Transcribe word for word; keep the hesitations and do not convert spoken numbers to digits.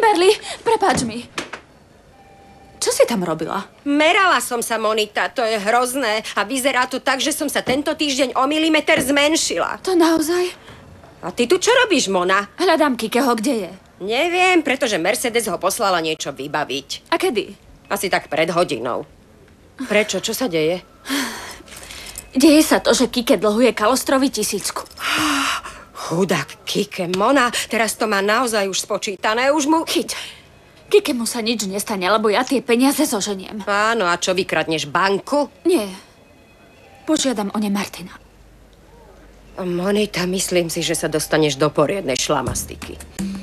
Kimberly, prepáč mi. Čo si tam robila? Merala som sa, Monita, to je hrozné. A vyzerá to tak, že som sa tento týždeň o milimeter zmenšila. To naozaj? A ty tu čo robíš, Mona? Hľadám Kikeho, kde je? Neviem, pretože Mercedes ho poslala niečo vybaviť. A kedy? Asi tak pred hodinou. Prečo? Čo sa deje? Deje sa to, že Kike dlhuje Kalostrovi tisícku. Chudák Kike, Mona, teraz to má naozaj už spočítané, už mu... Chyť. Kikemu sa nič nestane, lebo ja tie peniaze zoženiem. Áno, a čo, vykradneš banku? Nie. Požiadam o ne Martina. Monita, myslím si, že sa dostaneš do poriadnej šlamastiky.